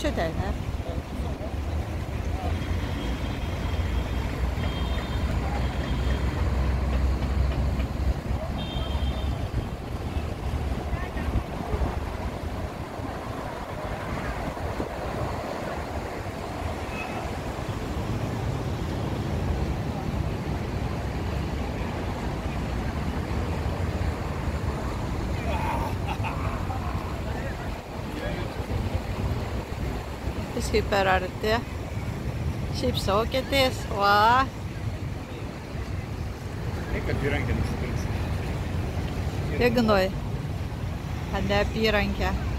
てたよね。Siis hyperartia. Chipsåketis. Vaa. Eikä tyrankin. Ignoj. Ade apyrankę.